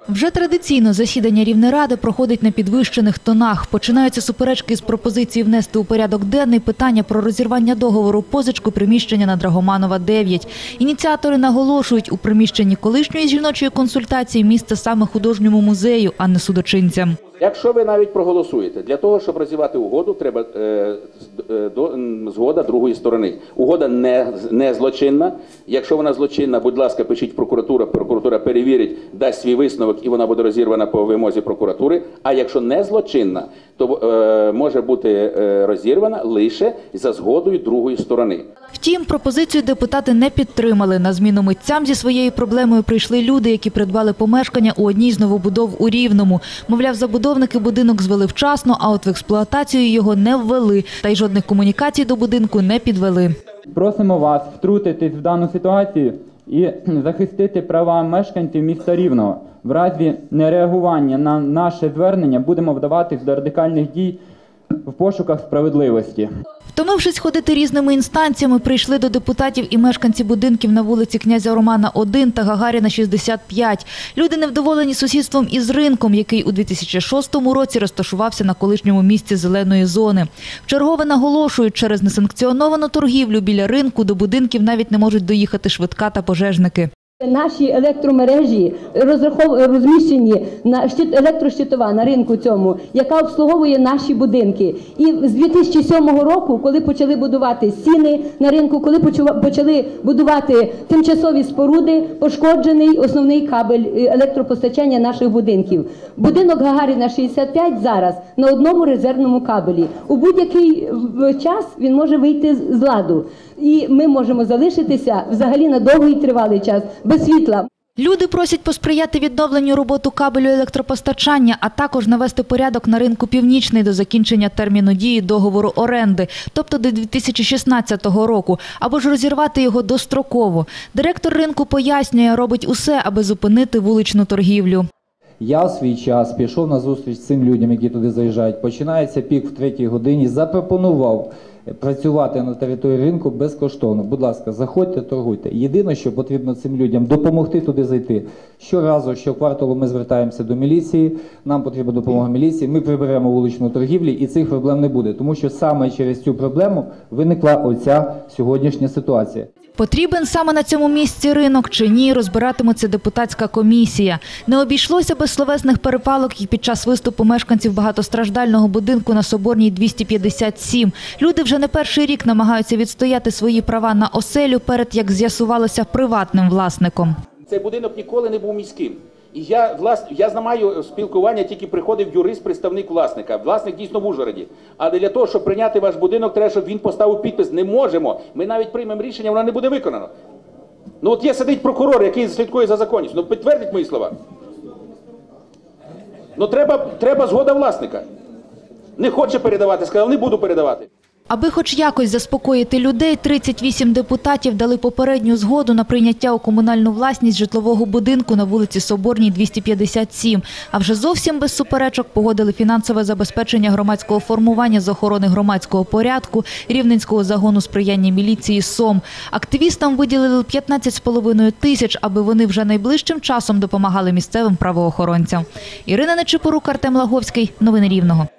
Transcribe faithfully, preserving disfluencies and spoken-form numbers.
Вже традиційно засідання Рівнеради проходить на підвищених тонах. Починаються суперечки з пропозиції внести у порядок денний питання про розірвання договору позичку приміщення на Драгоманова, дев'ять. Ініціатори наголошують, у приміщенні колишньої жіночої консультації місце саме художньому музею, а не судочинцям. Якщо ви навіть проголосуєте, для того, щоб розірвати угоду, треба е, до, згода другої сторони. Угода не, не злочинна. Якщо вона злочинна, будь ласка, пишіть в прокуратуру, прокуратура перевірить, дасть свій висновок і вона буде розірвана по вимозі прокуратури. А якщо не злочинна, то е, може бути е, розірвана лише за згодою другої сторони. Втім, пропозицію депутати не підтримали. На зміну митцям зі своєю проблемою прийшли люди, які придбали помешкання у одній з новобудов у Рівному. Мовляв, забудовники будинок звели вчасно, а от в експлуатацію його не ввели. Та й жодних комунікацій до будинку не підвели. Просимо вас втрутитись в дану ситуацію і захистити права мешканців міста Рівного. В разі нереагування на наше звернення будемо вдаватись до радикальних дій в пошуках справедливості. Втомившись ходити різними інстанціями, прийшли до депутатів і мешканці будинків на вулиці Князя Романа, один та Гагаріна, шістдесят п'ять. Люди невдоволені сусідством із ринком, який у дві тисячі шостому році розташувався на колишньому місці зеленої зони. Вчергове наголошують, через несанкціоновану торгівлю біля ринку до будинків навіть не можуть доїхати швидка та пожежники. Наші електромережі розміщені на електрощитова на ринку цьому, яка обслуговує наші будинки. І з дві тисячі сьомого року, коли почали будувати стіни на ринку, коли почали будувати тимчасові споруди, пошкоджений основний кабель електропостачання наших будинків. Будинок Гагаріна, шістдесят п'ять зараз на одному резервному кабелі. У будь-який час він може вийти з ладу. І ми можемо залишитися взагалі на довгий тривалий час без світла. Люди просять посприяти відновленню роботи кабелю електропостачання, а також навести порядок на ринку «Північний» до закінчення терміну дії договору оренди, тобто до дві тисячі шістнадцятого року, або ж розірвати його достроково. Директор ринку пояснює, робить усе, аби зупинити вуличну торгівлю. Я в свій час пішов на зустріч з цим людям, які туди заїжджають. Починається пік в третій годині, запропонував працювати на території ринку безкоштовно. Будь ласка, заходьте, торгуйте. Єдине, що потрібно цим людям допомогти туди зайти. Щоразу, щокварталу ми звертаємося до міліції, нам потрібна допомога міліції, ми приберемо вуличну торгівлю і цих проблем не буде. Тому що саме через цю проблему виникла оця сьогоднішня ситуація. Потрібен саме на цьому місці ринок чи ні, розбиратиметься депутатська комісія. Не обійшлося без словесних перепалок і під час виступу мешканців багатостраждального будинку на Соборній, двісті п'ятдесят сім. Люди вже не перший рік намагаються відстояти свої права на оселю перед, як з'ясувалося, приватним власником. Цей будинок ніколи не був міським. І я, власне, я знаю спілкування, тільки приходив юрист, представник власника. Власник дійсно в Ужгороді. А для того, щоб прийняти ваш будинок, треба, щоб він поставив підпис. Не можемо. Ми навіть приймемо рішення, воно не буде виконано. Ну от є сидить прокурор, який слідкує за законністю. Ну підтвердить мої слова. Ну треба, треба згода власника. Не хоче передавати, сказав, не буду передавати. Аби хоч якось заспокоїти людей, тридцять вісім депутатів дали попередню згоду на прийняття у комунальну власність житлового будинку на вулиці Соборній, двісті п'ятдесят сім. А вже зовсім без суперечок погодили фінансове забезпечення громадського формування з охорони громадського порядку Рівненського загону сприяння міліції «Сом». Активістам виділили п'ятнадцять з половиною тисяч, аби вони вже найближчим часом допомагали місцевим правоохоронцям. Ірина Нечипорук, Артем Лаговський. Новини Рівного.